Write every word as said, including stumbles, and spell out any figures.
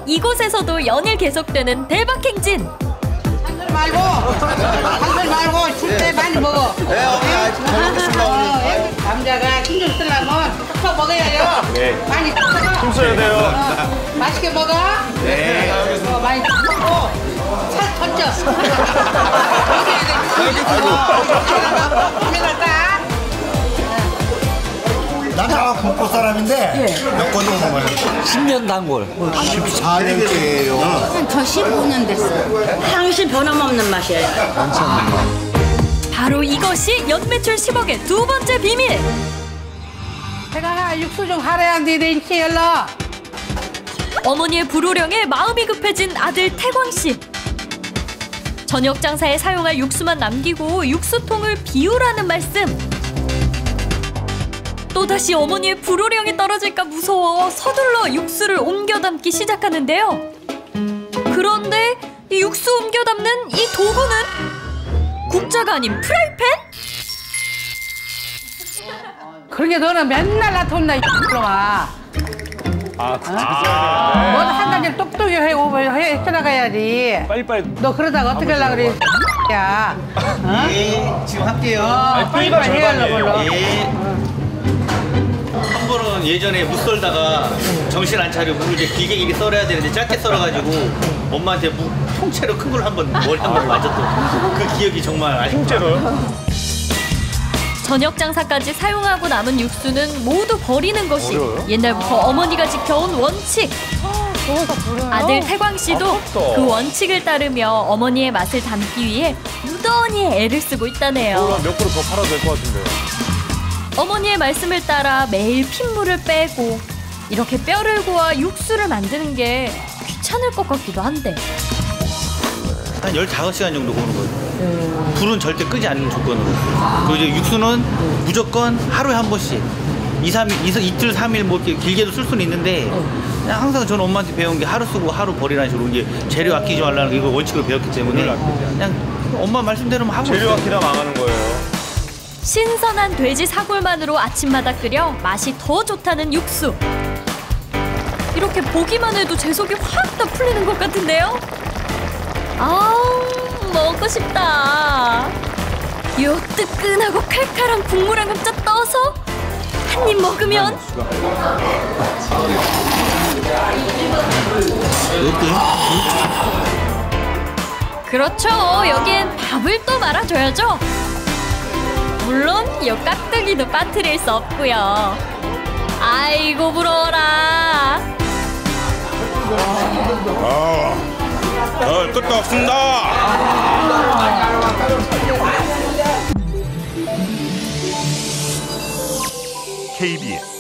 이곳에서도 연일 계속되는 대박 행진. 한술 말고, 한술 말고 줄 때 많이 먹어. 네, 어머니. 잘 먹겠습니다, 어머니. 남자가 힘 좀 쓰려면 톡톡 먹어야요. 네. 많이 톡톡. 힘 써야 돼요. 어, 맛있게 먹어. 네. 어, 많이 톡톡. 살 던져. 난 다 북부 사람인데 몇 번 넘어가요? 십 년 단골. 십사 년째예요. 저 십오 년 됐어요. 항시 변함없는 맛이에요. 바로 이것이 연매출 십억의 두 번째 비밀. 제가 육수 좀 하래야 돼, 인기 열러. 어머니의 불호령에 마음이 급해진 아들 태광 씨. 저녁 장사에 사용할 육수만 남기고 육수통을 비우라는 말씀. 또다시 어머니의 불호령이 떨어질까 무서워 서둘러 육수를 옮겨 담기 시작하는데요. 그런데 이 육수 옮겨 담는 이 도구는 국자가 아닌 프라이팬? 그러게 너는 맨날 나타온다, 이놈아. 아, 진짜. 너는 한 가지를 똑똑히 해, 해, 해나가야지. 빨리빨리. 너 그러다가 어떻게 하려고 그래, 야. 어? 예, 지금 할게요. 어, 빨리빨리 해야려고. 예. 한 번은 예전에 무 썰다가 정신 안 차리고 무를 이제 길게 길게 썰어야 되는데 짧게 썰어가지고 엄마한테 무 통째로 큰 걸 한 번 머리 한 번 맞았던 그 기억이 정말 아직도 통째로요? 저녁 장사까지 사용하고 남은 육수는 모두 버리는 것이 버려요? 옛날부터 어머니가 지켜온 원칙. 아들 태광 씨도 아깝다. 그 원칙을 따르며 어머니의 맛을 담기 위해 무던히 애를 쓰고 있다네요. 몇 그릇 더 팔아도 될 것 같은데. 어머니의 말씀을 따라 매일 핏물을 빼고 이렇게 뼈를 구워 육수를 만드는 게 귀찮을 것 같기도 한데. 한 열다섯 시간 정도 구는 거예요. 불은 절대 끄지 않는 조건으로. 그리고 이제 육수는 무조건 하루에 한 번씩. 이, 삼 일, 이서 이틀, 삼 일 뭐 이렇게 길게도 쓸 수는 있는데 그냥 항상 저는 엄마한테 배운 게 하루 쓰고 하루 버리라는 식으로 이제 재료 아끼지 말라는 거 이거 원칙으로 배웠기 때문에 그냥 엄마 말씀대로만 하고 재료 있어요. 아끼다 망하는 거예요. 신선한 돼지 사골만으로 아침마다 끓여 맛이 더 좋다는 육수. 이렇게 보기만 해도 제 속이 확 다 풀리는 것 같은데요? 아우, 먹고 싶다. 요 뜨끈하고 칼칼한 국물 한 컵 떠서 한 입 먹으면 그렇죠. 여기엔 밥을 또 말아줘야죠. 물론 요 깍두기도 빠뜨릴 수 없고요. 아이고 부러워라. 아, 어, 끝도 없습니다. 케이비에스